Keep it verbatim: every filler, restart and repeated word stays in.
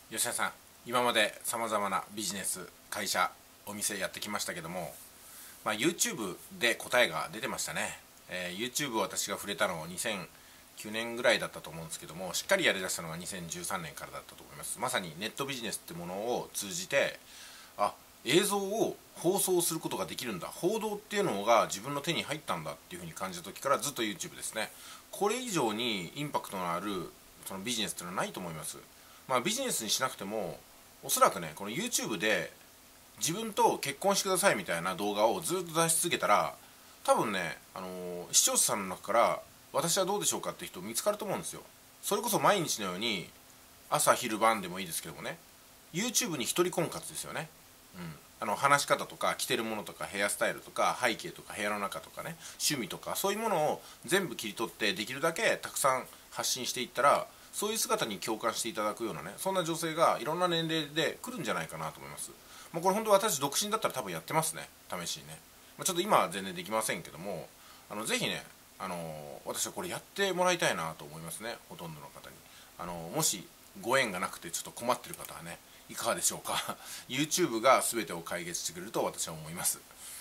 吉田さん、今までさまざまなビジネス、会社、お店やってきましたけども、まあ、YouTube で答えが出てましたね。えー YouTube を私が触れたのはにせんきゅうねんぐらいだったと思うんですけども、しっかりやりだしたのがにせんじゅうさんねんからだったと思います。まさにネットビジネスってものを通じて、あ、映像を放送することができるんだ、報道っていうのが自分の手に入ったんだっていうふうに感じた時からずっと YouTube ですね。これ以上にインパクトのあるそのビジネスっていうのはないと思います。まあビジネスにしなくても、おそらくね、この YouTube で自分と結婚してくださいみたいな動画をずっと出し続けたら、多分ね、あのー視聴者さんの中から私はどうでしょうかって人見つかると思うんですよ。それこそ毎日のように朝昼晩でもいいですけどもね、 YouTube に一人婚活ですよね。うん、あの話し方とか着てるものとかヘアスタイルとか背景とか部屋の中とかね、趣味とかそういうものを全部切り取ってできるだけたくさん発信していったら、そういう姿に共感していただくようなね、そんな女性がいろんな年齢で来るんじゃないかなと思います。まあ、これ本当私独身だったら多分やってますね、試しにね。まあ、ちょっと今は全然できませんけども、あのぜひね、あの私はこれやってもらいたいなと思いますね、ほとんどの方に。あのもしご縁がなくてちょっと困ってる方はね、いかがでしょうか。YouTube が全てを解決してくれると私は思います。